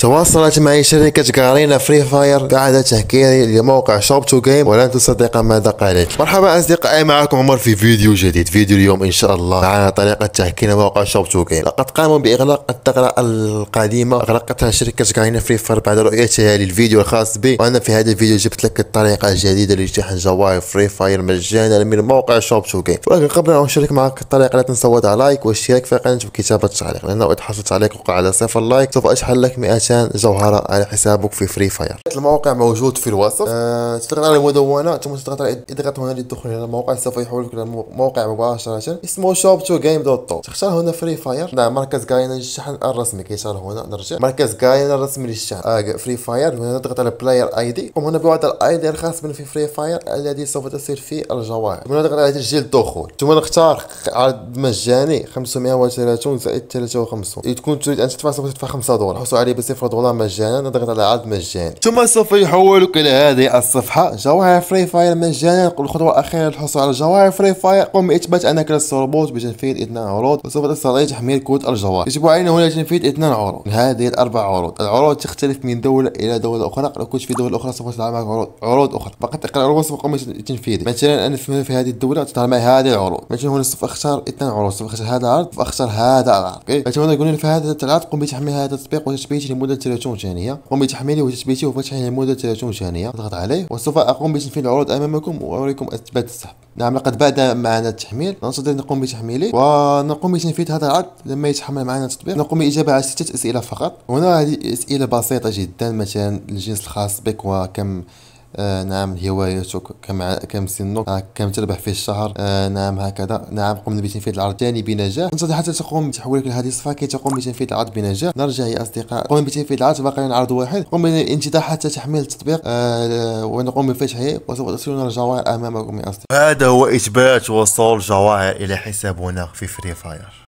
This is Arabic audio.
تواصلت معي شركة غارينا فري فاير بعد تهكيري لموقع شوب تو جيم، ولن تصدق ماذا قالت. مرحبا أصدقائي، معكم عمر في فيديو جديد. فيديو اليوم إن شاء الله معنا طريقة تهكير موقع شوب تو جيم. لقد قاموا بإغلاق الثغرة القديمة، أغلقتها شركة غارينا فري فاير بعد رؤيتها للفيديو الخاص بي، وأنا في هذا الفيديو جبت لك الطريقة الجديدة لشحن جوائز فري فاير مجانا من موقع شوب تو جيم. ولكن قبل أن أشارك معك الطريقة لا تنسى وضع لايك والاشتراك في القناة وكتابة التعليق، لأنه إذا حصلت عليك وقع على 0 لايك سوف أشحن لك 200 جوهرة على حسابك في فري فاير. الموقع موجود في الوصف. تضغط على المدونة ثم تضغط هنا للدخول إلى الموقع، سوف يحولك إلى الموقع مباشرة. اسمه shop to game.to. تختار هنا فري فاير. نعم، مركز غارينا للشحن الرسمي. كيشار هنا نرجع مركز غارينا الرسمي للشحن فري فاير. هنا نضغط على بلاير اي دي. قم هنا بوضع الاي دي الخاص بنا في فري فاير الذي سوف تسير فيه الجوائز. ثم نضغط على تسجيل الدخول. ثم نختار عرض مجاني 530 زائد 53. تكون تريد ان تدفع سوف تدفع $5. حصل عليه $0 مجانا. نضغط على عرض مجاني، ثم سوف يحولك الى هذه الصفحه جوائز فري فاير مجانا. الخطوه الاخيره للحصول على جوائز فري فاير، قم باثبات انك لست روبوت بتنفيذ 2 عروض، وسوف تستطيع تحميل كود الجوائز. يجب علينا هنا تنفيذ 2 عروض من هذه ال4 عروض. العروض تختلف من دوله الى دوله اخرى. لو كنت في دوله اخرى سوف تطلع معك عروض اخرى. فقط اقرا الوصف وقم بتنفيذه. مثلا انا في هذه الدوله تطلع معي هذه العروض. مثلا هنا سوف اختار 2 عروض، سوف اختار هذا العرض واختار هذا العرض. مثلا هنا يقول لي في هذا العرض قم بتحميل هذا التطبيق وتثبيته لمده 30 ثانيه. قم بتحميله وتثبيته وفتحه لمده 30 ثانيه. اضغط عليه وسوف اقوم بتنفيذ العروض امامكم واوريكم اثبات السحب. نعم، لقد بدا معنا التحميل. نستطيع نقوم بتحميله ونقوم بتنفيذ هذا العرض. لما يتحمل معنا التطبيق نقوم بالاجابه على 6 اسئله فقط. هنا هذه اسئله بسيطه جدا، مثلا الجنس الخاص بك وكم نعم هوايتك، كم سنك، كم تربح في الشهر، نعم هكذا. نعم، قمنا بتنفيذ العرض الثاني بنجاح. ننتظر حتى تقوم بتحويلك لهذه الصفحه كي تقوم بتنفيذ العرض بنجاح. نرجع يا اصدقاء، قم بتنفيذ العرض، باقي لنا عرض واحد. قم بالانتظار حتى تحميل التطبيق ونقوم بفتحه وسوف تصلنا الجوائز امامكم يا اصدقاء. هذا هو اثبات وصول جوائز الى حسابنا في فري فاير.